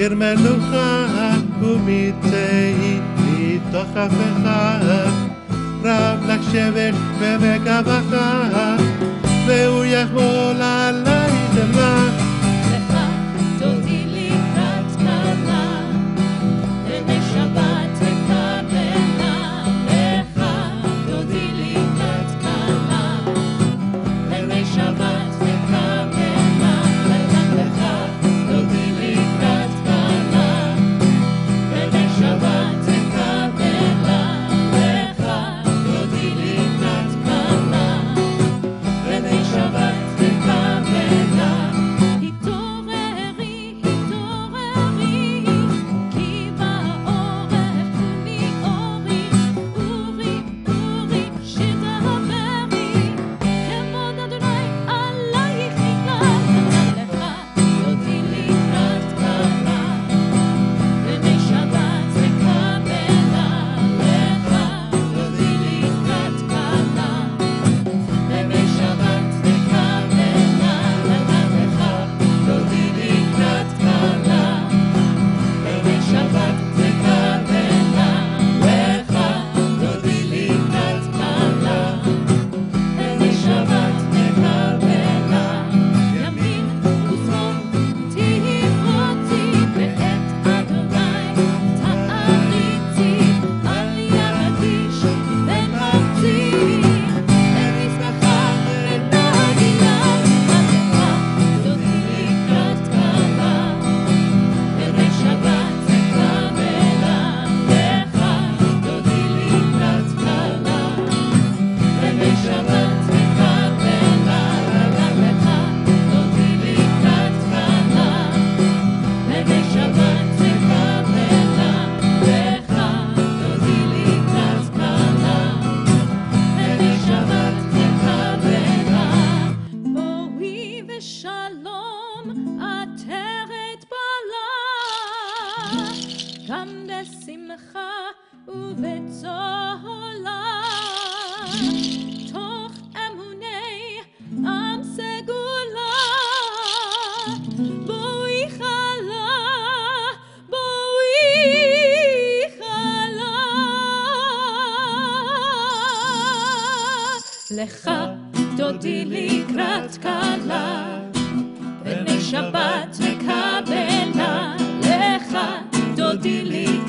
עיר מלוכה ומצאי מתוך אף אחד רב לך שבט ומגבחה והוא יכול עלייך לך לך דודי לקראת כלה ימי שבת תקבלה לך דודי לקראת כלה ימי שבת תקבלה לך דודי לקראת כלה ימי שבת תקבלה לך דודי לקראת כלה ימי שבת תקבלה התעוררי התעוררי כי בעורף כולי אורי אורי אורי שתעברי כבוד אדוני עלייך יגאל לך דודי לקראת כלה ימי שבת תקבלה לך דודי לקראת כלה ימי שבת תקבלה לך דודי לקראת כלה ימי שבת תקבלה לך דודי לקראת כלה ימי שבת תקבלה ימין ושמאל תהרותי בעת אדוני תעריצי על ירדיש בן ארצי ונשמחה ונגילה לך דודי לקראת כלה ימי שבת תקבלה לך דודי לקראת כלה ימי שבת תקבלה לך דודי לקראת כלה ימי שבת תקבלה לך דודי לקראת כלה ימי שבת תקבלה בואי ושלום עטרת בעלה גם בשמחה ובצהלה תוך אמוני עם סגולה בואי חלה בואי חלה לך דודי לקראת כלה בני שבת תקבלה לך דודי לקראת